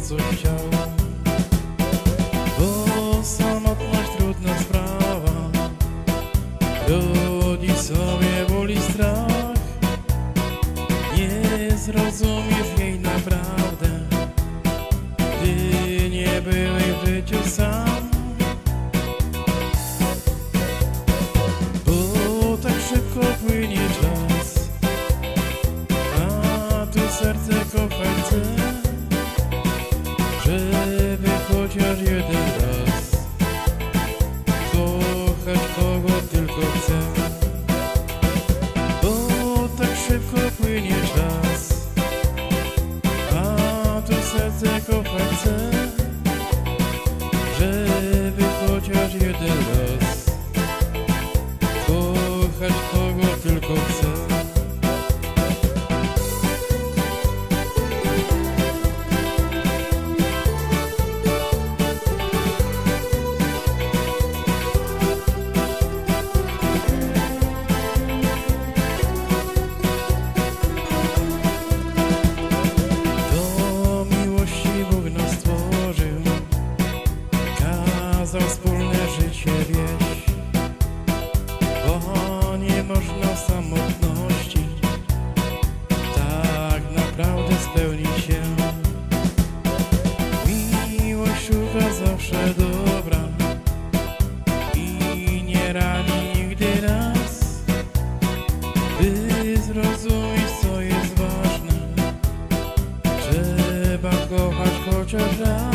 co chciał. Bo samotność trudna sprawa, rodzi sobie ból i strach. Nie zrozumiesz jej naprawdę, gdy nie byłeś w życiu sam. Bo tak szybko płynie czas, a tu serce kochać chce, żeby chociaż jeden raz kochać kogo tylko chce. Bo tak szybko płynie czas, a tu serce kochać chce, żeby chociaż jeden raz kochać kogo tylko chce. Do miłości Bóg nas stworzył, kazał wspólne życie wieść, bo nie można w samotności tak naprawdę spełnić się. Miłość szuka zawsze dobra i nie rani nigdy raz. By zrozumieć, co jest ważne, trzeba kochać chociaż raz.